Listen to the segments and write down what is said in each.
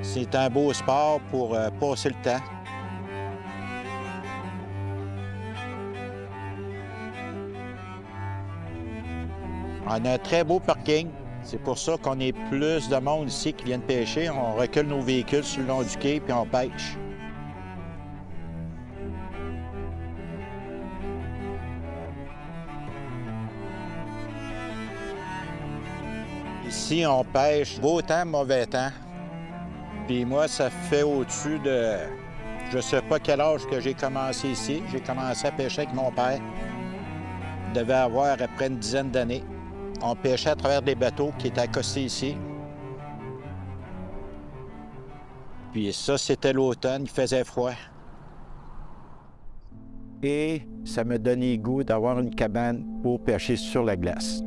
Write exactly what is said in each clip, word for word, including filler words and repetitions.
C'est un beau sport pour euh, passer le temps. On a un très beau parking. C'est pour ça qu'on est plus de monde ici qui viennent pêcher. On recule nos véhicules sur le long du quai puis on pêche. Ici, on pêche beau temps, mauvais temps. Puis moi, ça fait au-dessus de... Je sais pas quel âge que j'ai commencé ici. J'ai commencé à pêcher avec mon père. Il devait avoir à peu près une dizaine d'années. On pêchait à travers des bateaux qui étaient accostés ici. Puis ça, c'était l'automne, il faisait froid. Et ça me donnait le goût d'avoir une cabane pour pêcher sur la glace.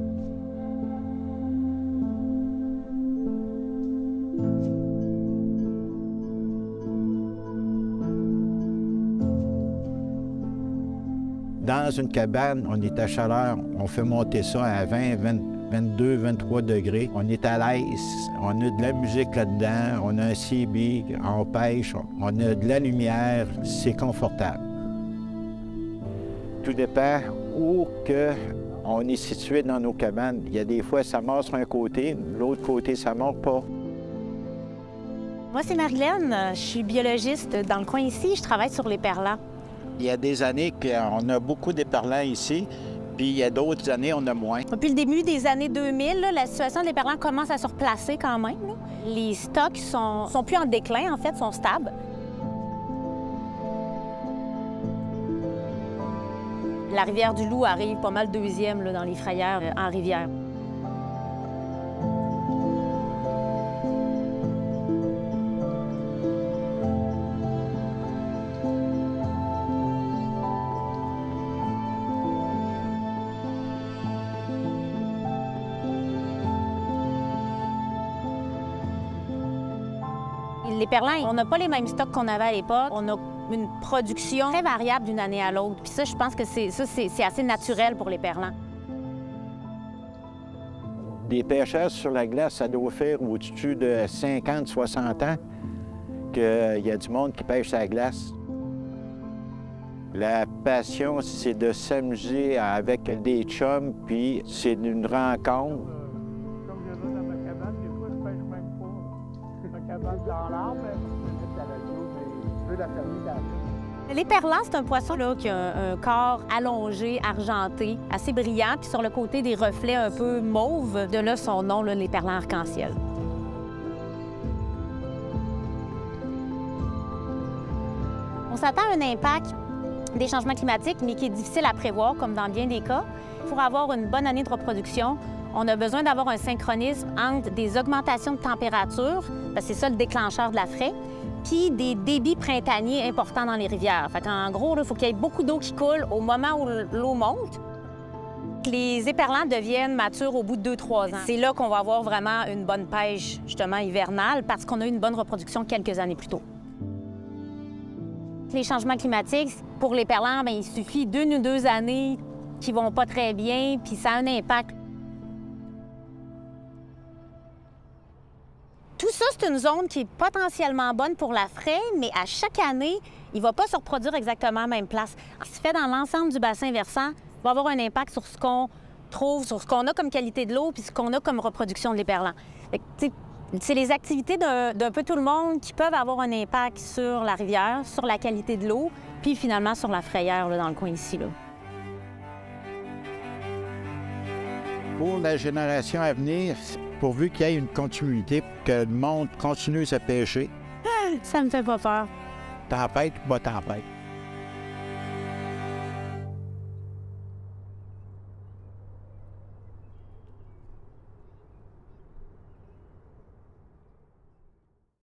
Dans une cabane, on est à chaleur, on fait monter ça à vingt, vingt, vingt-deux, vingt-trois degrés. On est à l'aise, on a de la musique là-dedans, on a un C B, on pêche, on a de la lumière, c'est confortable. Tout dépend où que on est situé dans nos cabanes. Il y a des fois, ça mord sur un côté, l'autre côté, ça mord pas. Moi, c'est Marilène, je suis biologiste dans le coin ici, je travaille sur les perlans. Il y a des années qu'on a beaucoup d'éperlans ici, puis il y a d'autres années, on a moins. Depuis le début des années deux mille, là, la situation des perlans commence à se replacer quand même. Là. Les stocks sont, sont plus en déclin, en fait, sont stables. La rivière du Loup arrive pas mal deuxième là, dans les frayères euh, en rivière. Les perlans, on n'a pas les mêmes stocks qu'on avait à l'époque. On a une production très variable d'une année à l'autre. Puis ça, je pense que c'est, ça, c'est, c'est assez naturel pour les perlans. Des pêcheurs sur la glace, ça doit faire au-dessus de cinquante, soixante ans qu'il y a du monde qui pêche sur la glace. La passion, c'est de s'amuser avec des chums, puis c'est une rencontre. Les perlans, c'est un poisson là, qui a un, un corps allongé, argenté, assez brillant, puis sur le côté des reflets un peu mauves. De là son nom, là, les perlans arc-en-ciel. On s'attend à un impact des changements climatiques, mais qui est difficile à prévoir, comme dans bien des cas. Pour avoir une bonne année de reproduction, on a besoin d'avoir un synchronisme entre des augmentations de température, parce que c'est ça le déclencheur de la fraie, puis des débits printaniers importants dans les rivières. Fait qu'en gros, il faut qu'il y ait beaucoup d'eau qui coule au moment où l'eau monte. Les éperlans deviennent matures au bout de deux trois ans. C'est là qu'on va avoir vraiment une bonne pêche, justement, hivernale, parce qu'on a eu une bonne reproduction quelques années plus tôt. Les changements climatiques, pour les perlans, bien, il suffit d'une ou deux années qui vont pas très bien, puis ça a un impact. Tout ça, c'est une zone qui est potentiellement bonne pour la fraie, mais à chaque année, il ne va pas se reproduire exactement à la même place. Ce qui se fait dans l'ensemble du bassin versant va avoir un impact sur ce qu'on trouve, sur ce qu'on a comme qualité de l'eau puis ce qu'on a comme reproduction de l'éperlan. C'est les activités d'un d'un peu tout le monde qui peuvent avoir un impact sur la rivière, sur la qualité de l'eau, puis finalement sur la frayère là, dans le coin ici. Là. Pour la génération à venir, pourvu qu'il y ait une continuité, que le monde continue à pêcher. Ça me fait pas peur. Tempête ou pas tempête.